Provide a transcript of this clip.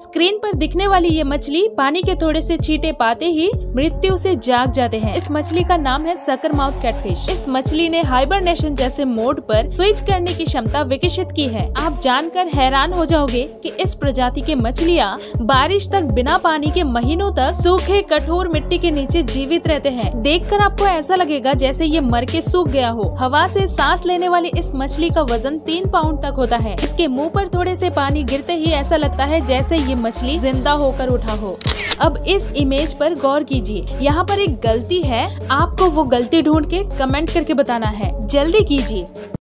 Screen पर दिखने वाली ये मछली पानी के थोड़े से छींटे पाते ही मृत्यु से जाग जाते हैं। इस मछली का नाम है सकरमाउथ कैटफिश। इस मछली ने हाइबरनेशन जैसे मोड पर स्विच करने की क्षमता विकसित की है। आप जानकर हैरान हो जाओगे कि इस प्रजाति के मछलियाँ बारिश तक बिना पानी के महीनों तक सूखे कठोर मिट्टी के नीचे जीवित रहते हैं। देखकर आपको ऐसा लगेगा जैसे ये मर के सूख गया हो। हवा से सांस लेने वाली इस मछली का वजन 3 पाउंड तक होता है। इसके मुंह पर थोड़े से पानी गिरते ही ऐसा लगता है जैसे ये मछली जिंदा होकर उठा हो। अब इस इमेज पर गौर कीजिए, यहाँ पर एक गलती है। आपको वो गलती ढूंढ के कमेंट करके बताना है। जल्दी कीजिए।